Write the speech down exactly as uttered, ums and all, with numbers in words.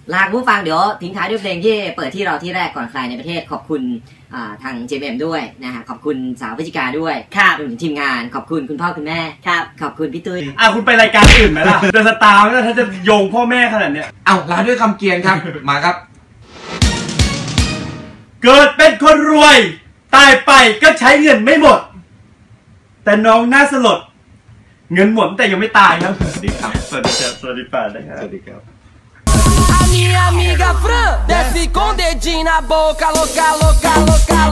ลาผู้ฟังเดี๋ยวทิ้งท้ายด้วยเพลงที่เปิดที่เราที่แรกก่อนใครในประเทศขอบคุณทาง เจ เอ็ม เอ็ม ด้วยนะฮะขอบคุณสาวพิจิกาด้วยครับรวมถึงทีมงานขอบคุณคุณพ่อคุณแม่ครับขอบคุณพี่ตุ้ยอ่ะคุณไปรายการอื่นไหมล่ะเดอะสตาร์ไม่ได้ถ้าจะโยงพ่อแม่ขนาดเนี้ยเอาลาด้วยคำเกียรติครับ มาครับเกิดเป็นคนรวยตายไปก็ใช้เงินไม่หมดแต่น้องน่าสลดเงินหมดแต่ยังไม่ตายครับสวัสดีครับสวัสดีครับสวัสดีป่านะครับสวัสดีครับ A minha amiga Fran desce com dedinho na boca, louca, louca, louca